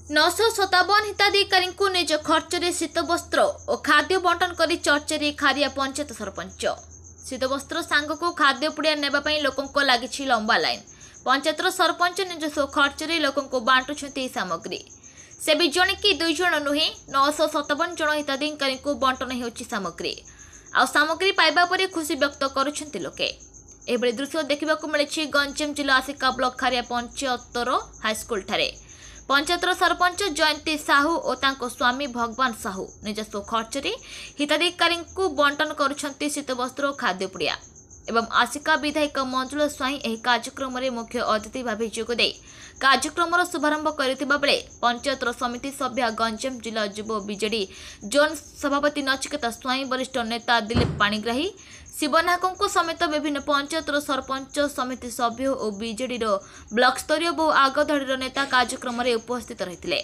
957 हिताधिकारी निज खर्च में शीत वस्त्र और खाद्य बंटन कर चर्चा खारिया पंचायत सरपंच। शीत वस्त्र सांग को खाद्य पुड़िया नेबाई लोकों लगी लंबा लाइन। पंचायत सरपंच निजस्व खर्च में लोकों बांटुंट सामग्री। से भी जड़े कि 2 जन नुहे 957 जन हिताधिकारी बंटन हो सामग्री। आ सामग्री पाइबा पर खुशी व्यक्त करुछंती लोके। एभली दृश्य देखा मिली गंजाम जिला आसिका ब्लॉक खारिया पंचायतर हाईस्कल ठारे। पंचायतर सरपंच जयंती साहू और तांको स्वामी भगवान साहू निजस्व खर्च में हिताधिकारी बंटन करुछंती शीतवस्त्र और खाद्य पुड़िया। एवं आसिका विधायक मंजुला स्वाई एही कार्यक्रम में मुख्य अतिथि भाव जोगदे कार्यक्रम शुभारंभ करथिबा बेले पंचायतर समिति सभ्य गंजाम जिला युव बीजेडी जोन सभापति नचिकेता स्वाई वरिष्ठ नेता दिलीप पाणिग्राही शिवनायकों समेत विभिन्न पंचायतर सरपंच समिति सभ्य और बीजेडी ब्लॉक स्तरीय बहु आगधाड़ी नेता कार्यक्रम में उपस्थित रही।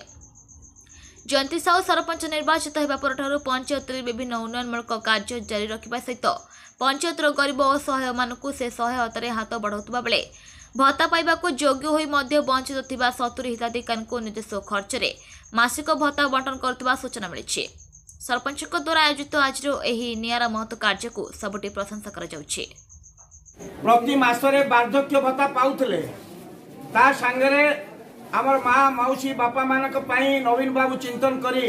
जयंती साहू सरपंच निर्वाचित होगा पर पंचायत विभिन्न उन्नयनमूलक कार्य जारी रखा सहित पंचायतर गरीब असहाय मानू से सहायतार हाथ बढ़ाउवा बेले भत्ता पाइबा योग्य होई वंचित थिबा 70 हिताधिकारी निजस्व खर्च में मासिक भत्ता बंटन करथिबा सूचना मिली। सरपंच द्वारा आयोजित आज नियारा महत्व कार्य को सबुठी प्रशंसा करा जाउछि। प्रति मासरे वार्धक्य भत्ता पाउथले ता संगरे आमर माँ मौसी बापा मानक पई नवीन बाबू चिंतन करी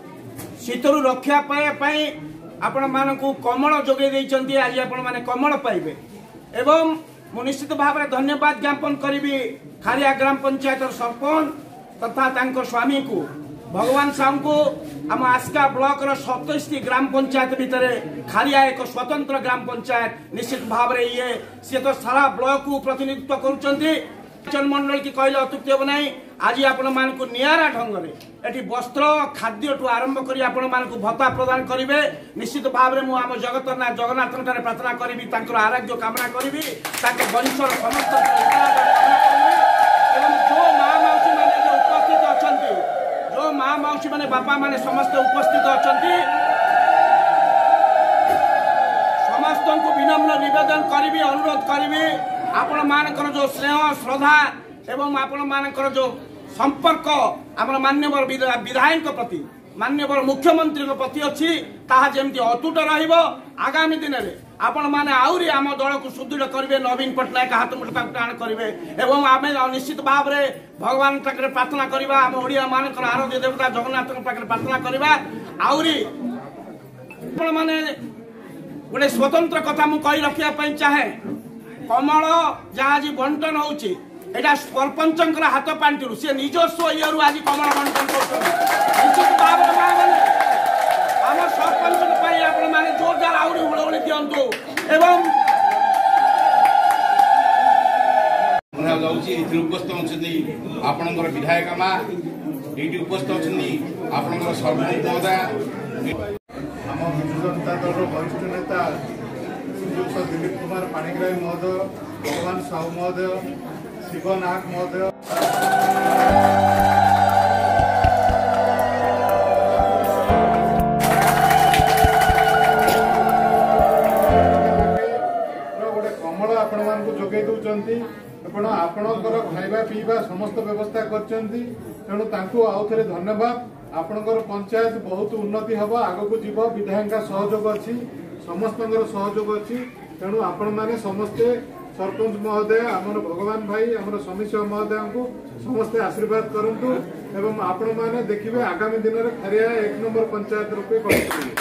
शीतरु रक्षा पाए आपण मानकु कमल जोगे दैचंती। आज आपण माने कमल पाइबे एवं मु निश्चित भाव में धन्यवाद ज्ञापन करी खारिया ग्राम पंचायत सरपंच तथा तांको स्वामी को भगवान साहू को आम आसिका ब्लॉक 27 ग्राम पंचायत भितर खारिया एक स्वतंत्र ग्राम पंचायत निश्चित भाव में ये सी तो सारा ब्लॉक को प्रतिनिधित्व कर मंडल की कहले अत्युक्ति हम ना। आज आपण मानक नियारा ढंग से वस्त्र खाद्य ठू आरंभ कर आपण मानक भत्ता प्रदान करेंगे। निश्चित भाव में मुझ जगतनाथ जगन्नाथ प्रार्थना करी आरोग्य कामना करी वंश समस्त माँ मौसी माने बापा माने समस्त उपस्थित अच्छा समस्त को विनम्र निवेदन करी अनुरोध करी आपण मानकर जो स्नेह श्रद्धा एवं आपण मानकर जो संपर्क आम मान्यवर विधायक प्रति मान्यवर मुख्यमंत्री प्रति अच्छी ताहा जेमती अतुट रहिबो। आगामी दिन में आपण माने आउरी आम दल को सुदृढ़ करेंगे। नवीन पट्टनायक हाथ मुठा टाण करेंगे एवं आम निश्चित भाव में भगवान पाखे प्रार्थना करवा आम ओडिया मानकर आराध्य देवता जगन्नाथ पाखे प्रार्थना करवा आउरी आपण माने गोटे स्वतंत्र कथा मु कही रखिया चाहे कमल जहाँ आज बंटन होची एटा सरपंचंकर हाथ पांटिरु से निजस्व इयरु आज कमल बंटन कर निश्चित भाव में आम सरपंच आपण माने जोरदार आउरी हुलहुली दियंतु एवं उपस्थित अच्छी आपणकर विधायक माँ ये उपस्थित अच्छी आपणकर सरपंच महोदय आम विजु जनता दल वरिष्ठ नेता श्रीयुक्त दिलीप कुमार पाणिग्राही महोदय भगवान साहू महोदय शिवनायक महोदय गोटे कमल आपण मानक जोगे दौरान आपणकर खाइबा पीवा समस्त व्यवस्था करछंती। तेणु तांको आउ थे धन्यवाद। आपणकर पंचायत बहुत उन्नति हम आगक जीव विधायक सहयोग अच्छी समस्त सहयोग अच्छी। तेणु आपण मैंने समस्ते सरपंच महोदय आमर भगवान भाई आमर समीश्वर महोदय को समस्ते आशीर्वाद करंतु एवं आपण मैंने देखिए आगामी दिन में खारिया 1 नंबर पंचायत रूपे कर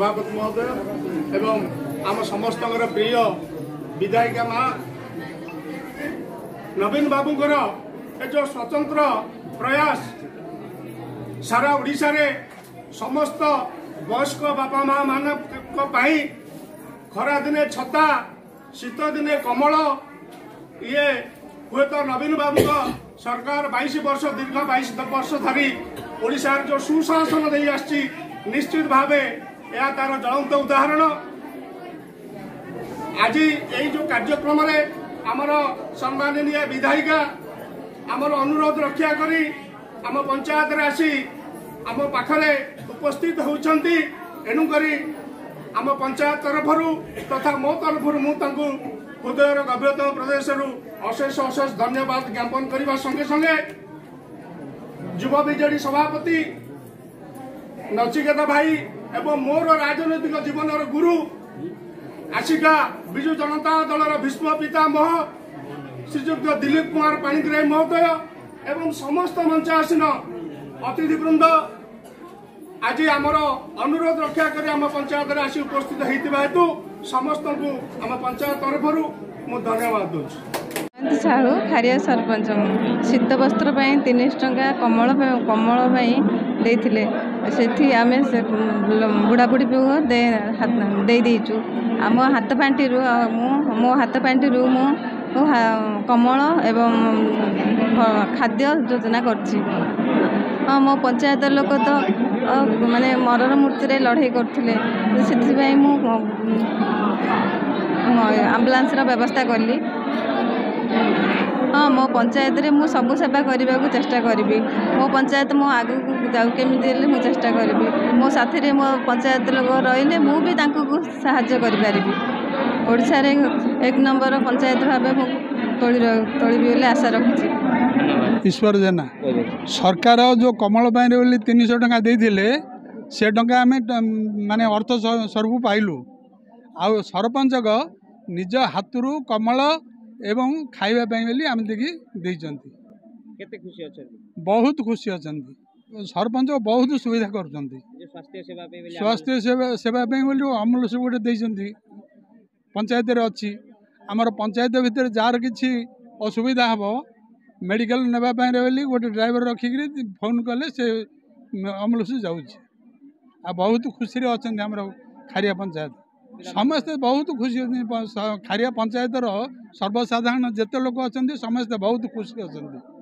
सभापति महोदय एवं आम समस्त प्रिय विधायिका माँ नवीन बाबूंकर जो स्वतंत्र प्रयास सारा ओडिशा रे समस्त वयस्क बापा माँ मान खरा दिने छता शीत दिने कमल ये हुए तो नवीन बाबू सरकार 22 वर्ष दीर्घ 22 वर्ष धरी ओडिशा जो सुशासन दे आछि निश्चित भावे या तार ज्वलंत उदाहरण आज यही जो कार्यक्रम रे आमर सम्माननीय विधायिका आमर अनुरोध रक्षा करी आम पंचायत रे आसी आम पाखरे उपस्थित होउछंती एनु करी आम पंचायत तरफरु तथा मो तरफरु मु तांकु हृदयर गभीरतम प्रदेश अशेष अशेष धन्यवाद ज्ञापन करने संगे संगे युवा बीजेडी सभापति नचिकेता भाई एवं मोर राजनैतिक जीवन गुरु आशिका विजु जनता दल भीष्म पितामह श्रीजुक्त दिलीप कुमार पाणिग्राही महोदय एवं समस्त मंचासीन अतिथिवृंद आज आमर अनुरोध रक्षा कर आम पंचायत रे आसी उपस्थित होता हेतु समस्त को आम पंचायत तरफ मु धन्यवाद दूँ। साहू खारिया सरपंच शीत वस्त्र 300 टंका कमल देते से आम बुढ़ा बुढ़ी दे देचु आम हाथ पांटी मो हाथ पांटी मु कमल एवं खाद्य योजना करछि। हाँ मो पंचायत लोक तो माने मरण मूर्ति लड़ाई करते आम्बुलांस व्यवस्था कली। हाँ मो पंचायत रे मु सब सेवा करने को चेष्टा करी मो पंचायत मो आगु जाऊ केमी मु चेष्टा करी मो साथी रे मो पंचायत लोक रही मु भी साहाय्य करी ओडिशा रे 1 नंबर पंचायत भाव तोड़ी बोले आशा रखी। ईश्वर जेना सरकार जो कमल पाइन बोली 300 टंका देते से टंका आम माने अर्थ स्वरूप पाइलु आ सरपंच निज हाथरू कमल एवं खाइबा बोली आम देखी बहुत खुशी अच्छा सरपंच बहुत सुविधा कर स्वास्थ्य सेवा बोली अमूल से गोटे पंचायत अच्छी आमर पंचायत भितर जार किसी असुविधा हम मेडिकल नापी बोली गोटे ड्राइवर रखिक फोन कले से अमूल से जाऊँ आ बहुत खुशी अच्छा आमर खारिया पंचायत समस्ते बहुत खुशी खारिया पंचायतर सर्वसाधारण जिते लोक अच्छा समस्ते बहुत खुशी अच्छा।